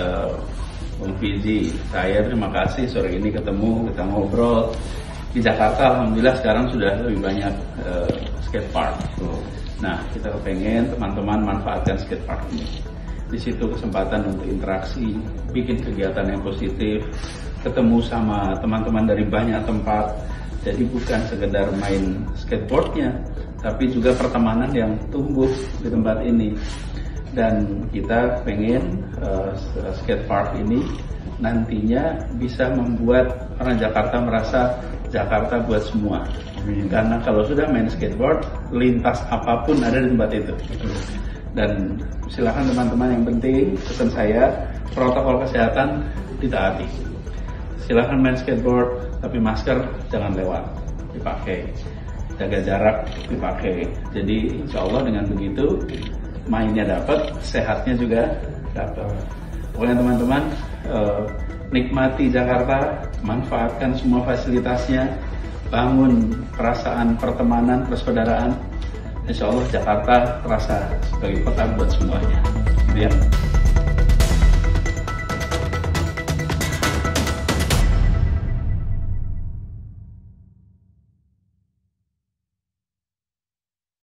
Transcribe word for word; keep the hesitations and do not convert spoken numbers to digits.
uh, Bung Fizi. Saya terima kasih sore ini ketemu, kita ngobrol. Di Jakarta alhamdulillah sekarang sudah lebih banyak uh, skatepark. Nah, kita pengen teman-teman manfaatkan skatepark ini. Di situ kesempatan untuk interaksi, bikin kegiatan yang positif, ketemu sama teman-teman dari banyak tempat. Jadi bukan sekedar main skateboardnya, tapi juga pertemanan yang tumbuh di tempat ini. Dan kita pengen uh, skatepark ini nantinya bisa membuat orang Jakarta merasa Jakarta buat semua. Hmm. Karena kalau sudah main skateboard, lintas apapun ada di tempat itu. Dan silakan teman-teman, yang penting pesan saya, protokol kesehatan ditaati. Silakan main skateboard, tapi masker jangan lewat, dipakai. Jaga jarak, dipakai. Jadi insya Allah dengan begitu, mainnya dapat, sehatnya juga dapat. Pokoknya teman-teman, eh, nikmati Jakarta, manfaatkan semua fasilitasnya, bangun perasaan pertemanan, persaudaraan. Insya Allah Jakarta terasa sebagai kota buat semuanya. Gitu ya.